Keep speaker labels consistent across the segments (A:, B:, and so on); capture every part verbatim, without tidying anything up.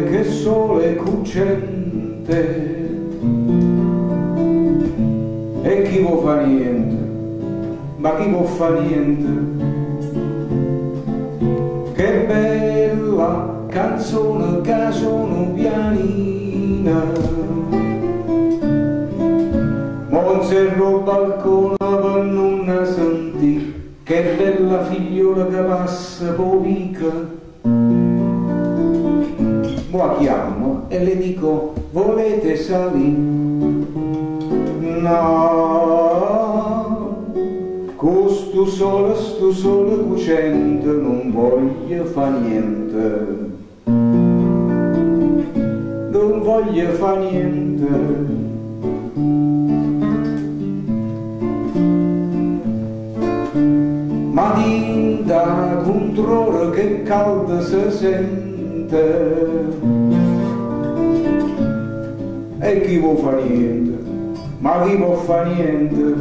A: che sole cucente e chi può fa niente, ma chi può fa niente. Che bella canzone che sono pianina, monserro balcone per non sentire, che bella figliola che passa povica. La chiamo e le dico: volete salire? No, con stu sole, stu sole cucente non voglio fa niente, non voglio fa niente. Ma dinda controllo che caldo si sente, e chi può fa niente, ma chi può fa niente.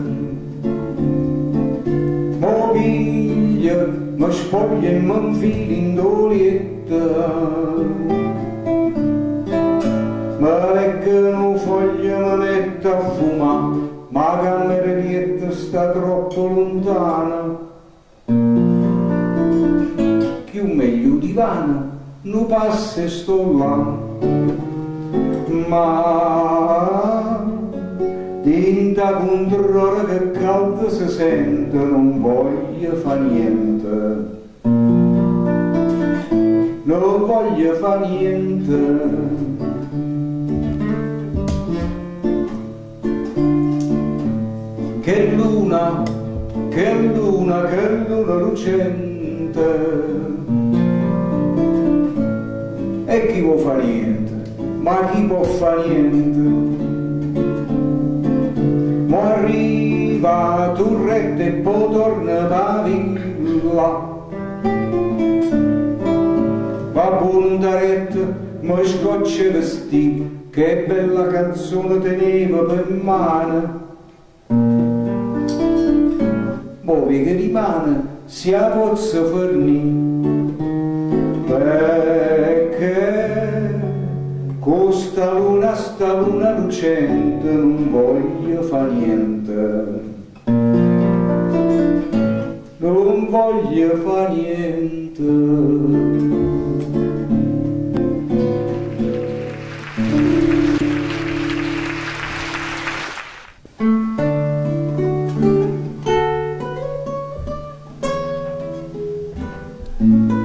A: Mo piglia, mi spoglia e mi infila in dolietta, ma leggono foglie, mi metto a fumare, ma la camera dietro sta troppo lontana. Chi un meglio divano non passa e sto là, ma tinta contro che caldo si sente, non voglio fa niente, non voglio fa niente. Che luna, che luna, che luna lucente, e chi può fa niente, ma chi può fa niente. Mo arriva Turretta e poi torna da villa, va Puntaretta, mi scoccia vestì, che bella canzone teneva per mano. Mo che rimane si la pozza fornì, perché con sta luna, sta luna lucente non voglio fa niente, non voglio fa niente. Mm-hmm.